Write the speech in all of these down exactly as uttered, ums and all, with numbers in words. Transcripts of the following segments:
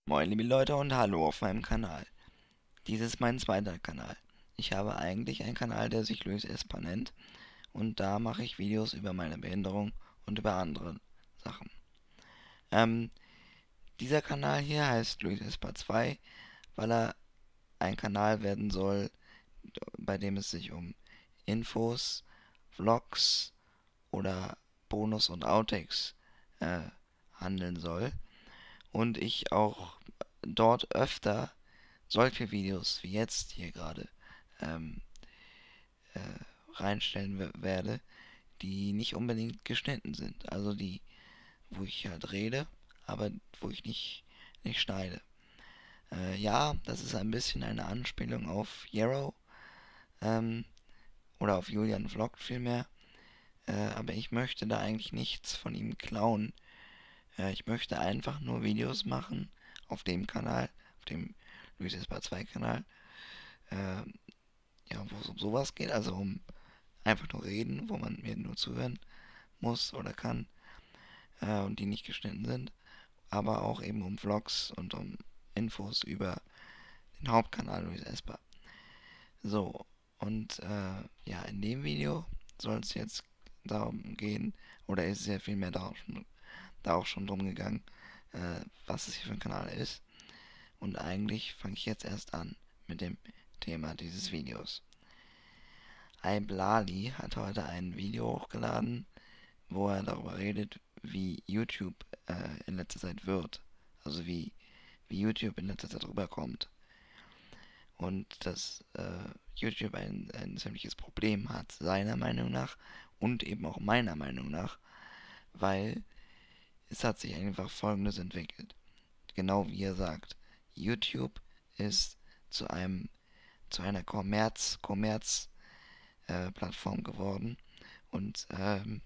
Moin liebe Leute und hallo auf meinem Kanal. Dies ist mein zweiter Kanal. Ich habe eigentlich einen Kanal, der sich Luis Esper nennt, und da mache ich Videos über meine Behinderung und über andere Sachen. Ähm, Dieser Kanal hier heißt Luis Esper zwei, weil er ein Kanal werden soll, bei dem es sich um Infos, Vlogs oder Bonus und Outtakes äh, handeln soll. Und ich auch dort öfter solche Videos wie jetzt hier gerade ähm, äh, reinstellen werde, die nicht unbedingt geschnitten sind. Also die, wo ich halt rede, aber wo ich nicht, nicht schneide. Äh, ja, das ist ein bisschen eine Anspielung auf Yarrow ähm, oder auf Julian Vloggt vielmehr. Äh, aber ich möchte da eigentlich nichts von ihm klauen. Äh, ich möchte einfach nur Videos machen auf dem Kanal, auf dem Luis Esper zwei Kanal, äh, ja, wo es um sowas geht, also um einfach nur reden, wo man mir nur zuhören muss oder kann, äh, und die nicht geschnitten sind, aber auch eben um Vlogs und um Infos über den Hauptkanal Luis Esper. So, und äh, ja, in dem Video soll es jetzt darum gehen, oder ist es ja vielmehr da auch schon, da auch schon drum gegangen, äh, was es hier für ein Kanal ist. Und eigentlich fange ich jetzt erst an mit dem Thema dieses Videos. iBlali hat heute ein Video hochgeladen, wo er darüber redet, wie YouTube äh, in letzter Zeit wird. Also wie, wie YouTube in letzter Zeit rüberkommt. Und dass äh, YouTube ein, ein ziemliches Problem hat, seiner Meinung nach und eben auch meiner Meinung nach, weil es hat sich einfach Folgendes entwickelt. Genau wie er sagt, YouTube ist zu einem zu einer Kommerz, Kommerz äh, Plattform geworden und ähm,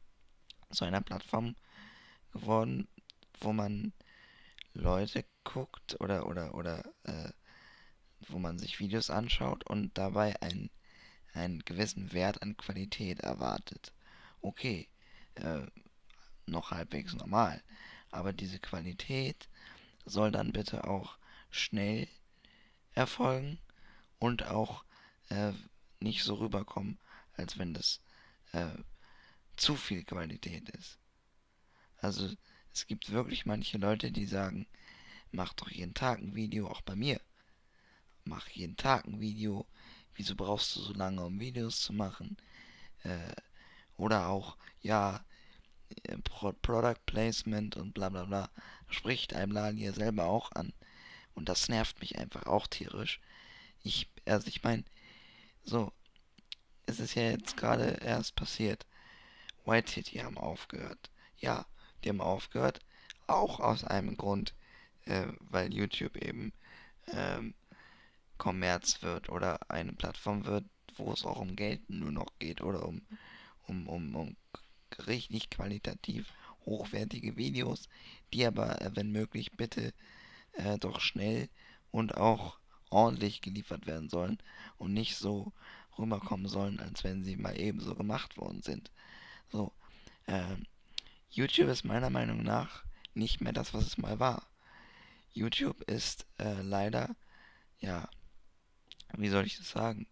zu einer Plattform geworden, wo man Leute guckt oder oder oder äh, wo man sich Videos anschaut und dabei einen, einen gewissen Wert an Qualität erwartet. Okay, äh, noch halbwegs normal, aber diese Qualität soll dann bitte auch schnell erfolgen und auch äh, nicht so rüberkommen, als wenn das äh, zu viel Qualität ist. Also es gibt wirklich manche Leute, die sagen, mach doch jeden Tag ein Video, auch bei mir. Mach jeden Tag ein Video. Wieso brauchst du so lange, um Videos zu machen? Äh, oder auch, ja, äh, Pro Product Placement und bla bla bla. Spricht einem Laden ja selber auch an. Und das nervt mich einfach auch tierisch. Ich, also ich meine, so, es ist ja jetzt gerade erst passiert. White City haben aufgehört. Ja, die haben aufgehört, auch aus einem Grund, äh, weil YouTube eben ähm, Kommerz wird oder eine Plattform wird, wo es auch um Geld nur noch geht oder um, um, um, um richtig qualitativ hochwertige Videos, die aber, äh, wenn möglich, bitte äh, doch schnell und auch ordentlich geliefert werden sollen und nicht so rüberkommen sollen, als wenn sie mal ebenso gemacht worden sind. So, ähm, YouTube ist meiner Meinung nach nicht mehr das, was es mal war. YouTube ist äh, leider, ja, wie soll ich das sagen,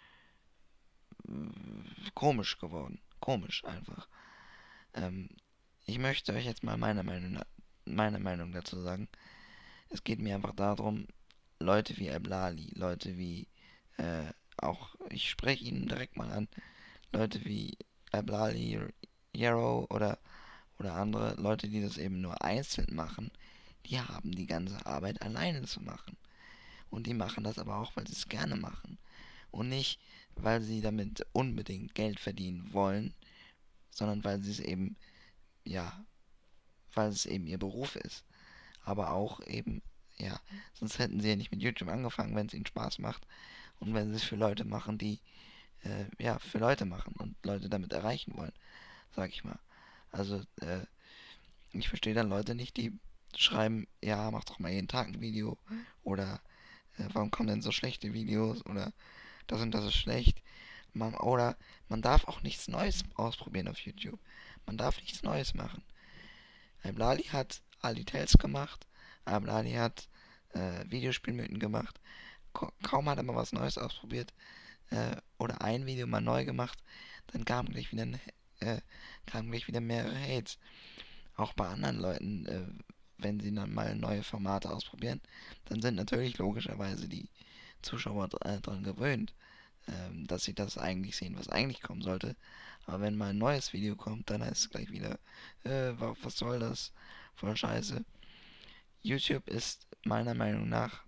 komisch geworden. Komisch einfach. Ähm, Ich möchte euch jetzt mal meine Meinung, meine Meinung dazu sagen. Es geht mir einfach darum, Leute wie Eblali, Leute wie, äh, auch, ich spreche ihn direkt mal an, Leute wie Eblali, Yarrow oder, oder andere Leute, die das eben nur einzeln machen, die haben die ganze Arbeit alleine zu machen. Und die machen das aber auch, weil sie es gerne machen. Und nicht, weil sie damit unbedingt Geld verdienen wollen, sondern weil sie es eben, ja, weil es eben ihr Beruf ist. Aber auch eben, ja, sonst hätten sie ja nicht mit YouTube angefangen, wenn es ihnen Spaß macht und wenn sie es für Leute machen, die, äh, ja, für Leute machen und Leute damit erreichen wollen, sag ich mal. Also, äh, ich verstehe dann Leute nicht, die schreiben, ja, mach doch mal jeden Tag ein Video oder äh, warum kommen denn so schlechte Videos oder das und das ist schlecht. Man, oder man darf auch nichts Neues ausprobieren auf YouTube. Man darf nichts Neues machen. Ein Blali hat Ali Tells gemacht, Abladi hat äh, Videospielmythen gemacht. Ka kaum hat er mal was Neues ausprobiert äh, oder ein Video mal neu gemacht, dann kamen gleich wieder, äh, kamen gleich wieder mehrere Hates. Auch bei anderen Leuten, äh, wenn sie dann mal neue Formate ausprobieren, dann sind natürlich logischerweise die Zuschauer äh, daran gewöhnt, ähm, dass sie das eigentlich sehen, was eigentlich kommen sollte. Aber wenn mal ein neues Video kommt, dann heißt es gleich wieder, äh, was soll das? Voll scheiße. YouTube ist meiner Meinung nach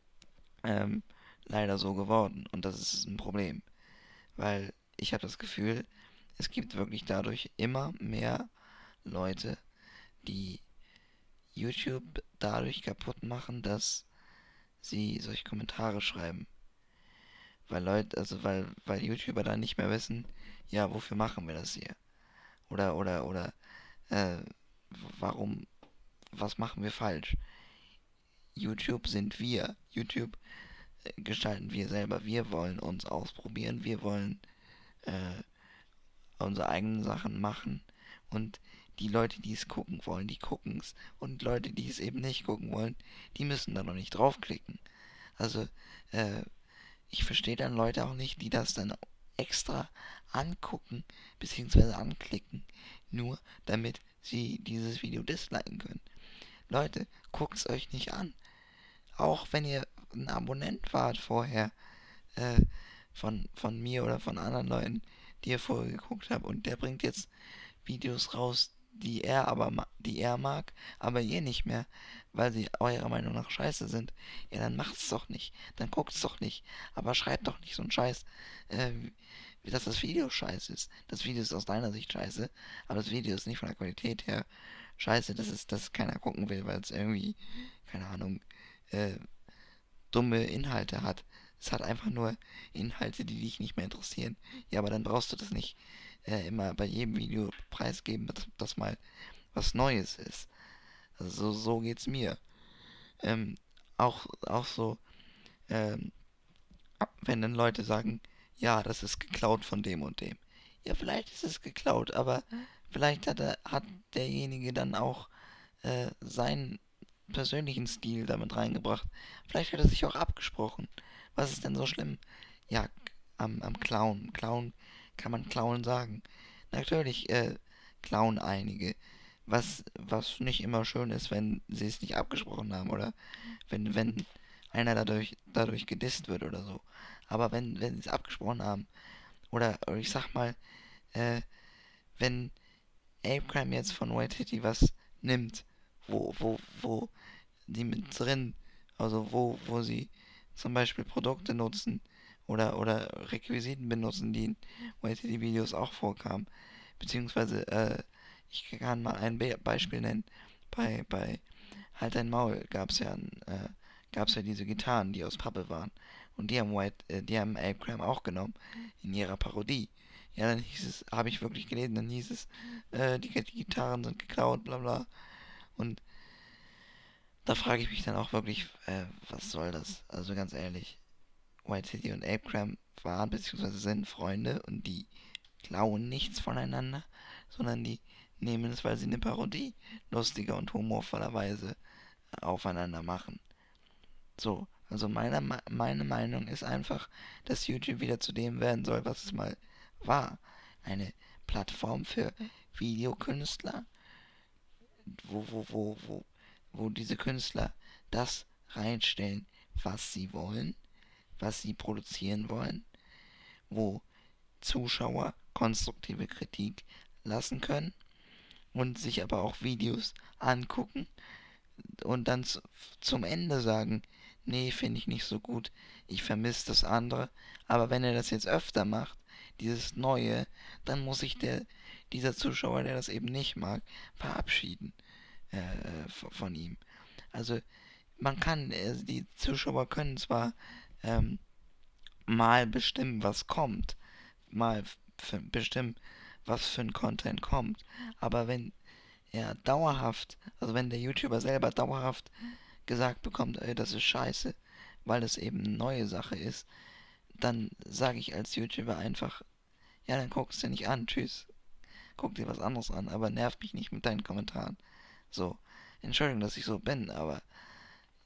ähm, leider so geworden und das ist ein Problem, weil ich habe das Gefühl, es gibt wirklich dadurch immer mehr Leute, die YouTube dadurch kaputt machen, dass sie solche Kommentare schreiben. Weil Leute, also weil, weil YouTuber dann nicht mehr wissen, ja, wofür machen wir das hier? Oder, oder, oder, äh, warum, was machen wir falsch? YouTube sind wir. YouTube äh, gestalten wir selber. Wir wollen uns ausprobieren. Wir wollen äh, unsere eigenen Sachen machen. Und die Leute, die es gucken wollen, die gucken es. Und Leute, die es eben nicht gucken wollen, die müssen da noch nicht draufklicken. Also, äh, ich verstehe dann Leute auch nicht, die das dann extra angucken, beziehungsweise anklicken, nur damit sie dieses Video disliken können. Leute, guckt es euch nicht an. Auch wenn ihr ein Abonnent wart vorher, äh, von, von mir oder von anderen Leuten, die ihr vorher geguckt habt und der bringt jetzt Videos raus, die er aber ma die er mag, aber ihr nicht mehr, weil sie eurer Meinung nach scheiße sind, ja, dann macht's doch nicht. Dann guckt's doch nicht. Aber schreibt doch nicht so einen Scheiß, äh, wie dass das Video scheiße ist. Das Video ist aus deiner Sicht scheiße, aber das Video ist nicht von der Qualität her scheiße, dass es, dass keiner gucken will, weil es irgendwie, keine Ahnung, äh, dumme Inhalte hat. Es hat einfach nur Inhalte, die dich nicht mehr interessieren. Ja, aber dann brauchst du das nicht äh, immer bei jedem Video preisgeben, dass das mal was Neues ist. Also so, so geht's mir. Ähm, auch, auch so, ähm, wenn dann Leute sagen, ja, das ist geklaut von dem und dem. Ja, vielleicht ist es geklaut, aber vielleicht hat, er, hat derjenige dann auch äh, seinen persönlichen Stil damit reingebracht. Vielleicht hat er sich auch abgesprochen. Was ist denn so schlimm? Ja, am, am Clown. Clown kann man Clown sagen. Natürlich äh, klauen einige. Was, was nicht immer schön ist, wenn sie es nicht abgesprochen haben oder wenn, wenn einer dadurch, dadurch gedisst wird oder so. Aber wenn, wenn sie es abgesprochen haben, oder, oder ich sag mal, äh, wenn Apecrime jetzt von White Hitty was nimmt, wo, wo, wo die mit drin, also wo, wo sie zum Beispiel Produkte nutzen oder, oder Requisiten benutzen, die in White Hitty Videos auch vorkamen. Beziehungsweise, äh, ich kann mal ein Be Beispiel nennen. Bei, bei Halt dein Maul gab's ja, äh, gab's ja diese Gitarren, die aus Pappe waren. Und die haben White, äh, die haben Apecrime auch genommen in ihrer Parodie. Ja, dann hieß es, habe ich wirklich gelesen, dann hieß es, äh, die, die Gitarren sind geklaut, bla bla. Und da frage ich mich dann auch wirklich, äh, was soll das? Also ganz ehrlich, White City und Apecrime waren bzw. sind Freunde und die klauen nichts voneinander, sondern die nehmen es, weil sie eine Parodie lustiger und humorvollerweise aufeinander machen. So, also meine, meine Meinung ist einfach, dass YouTube wieder zu dem werden soll, was es mal war. Eine Plattform für Videokünstler, wo, wo, wo, wo, wo diese Künstler das reinstellen, was sie wollen, was sie produzieren wollen, wo Zuschauer konstruktive Kritik lassen können und sich aber auch Videos angucken und dann zu, zum Ende sagen, nee, finde ich nicht so gut, ich vermisse das andere, aber wenn er das jetzt öfter macht, dieses Neue, dann muss sich der, dieser Zuschauer, der das eben nicht mag, verabschieden äh, von ihm. Also man kann, äh, die Zuschauer können zwar ähm, mal bestimmen, was kommt, mal bestimmen, was für ein Content kommt, aber wenn er dauerhaft, also wenn der YouTuber selber dauerhaft gesagt bekommt, ey, das ist scheiße, weil es eben eine neue Sache ist, dann sage ich als YouTuber einfach, ja, dann guckst du nicht an, tschüss, guck dir was anderes an, aber nerv mich nicht mit deinen Kommentaren. So, Entschuldigung, dass ich so bin, aber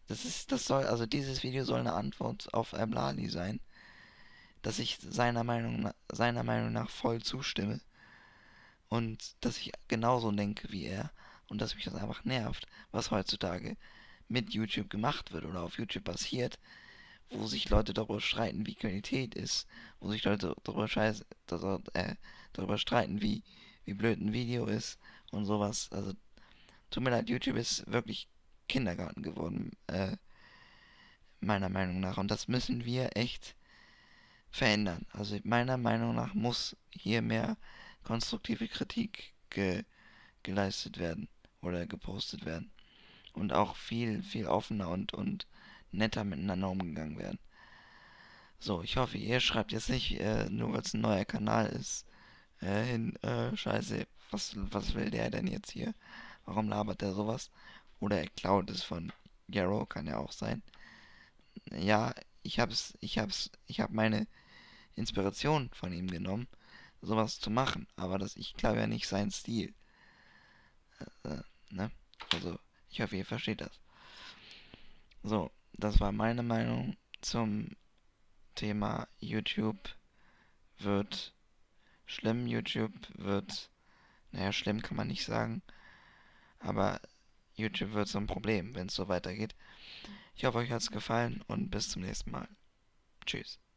Das ist, das soll, also dieses Video soll eine Antwort auf Ablali sein, dass ich seiner Meinung, na- seiner Meinung nach voll zustimme und dass ich genauso denke wie er und dass mich das einfach nervt, was heutzutage mit YouTube gemacht wird oder auf YouTube passiert, wo sich Leute darüber streiten, wie Qualität ist, wo sich Leute darüber, scheiß, darüber, äh, darüber streiten, wie, wie blöd ein Video ist und sowas. Also tut mir leid, YouTube ist wirklich Kindergarten geworden, äh, meiner Meinung nach. Und das müssen wir echt verändern. Also meiner Meinung nach muss hier mehr konstruktive Kritik ge geleistet werden oder gepostet werden. Und auch viel, viel offener und, und netter miteinander umgegangen werden. So, ich hoffe, ihr schreibt jetzt nicht, äh, nur weil es ein neuer Kanal ist, äh, hin, äh, scheiße, was, was will der denn jetzt hier? Warum labert der sowas? Oder er klaut es von Yarrow, kann ja auch sein. Ja, ich hab's, ich hab's, ich hab meine Inspiration von ihm genommen, sowas zu machen. Aber das, ich glaube ja nicht seinen Stil. Äh, ne? Also, ich hoffe, ihr versteht das. So, das war meine Meinung zum Thema YouTube wird schlimm. YouTube wird, naja, schlimm kann man nicht sagen, aber YouTube wird so ein Problem, wenn es so weitergeht. Ich hoffe, euch hat es gefallen und bis zum nächsten Mal. Tschüss.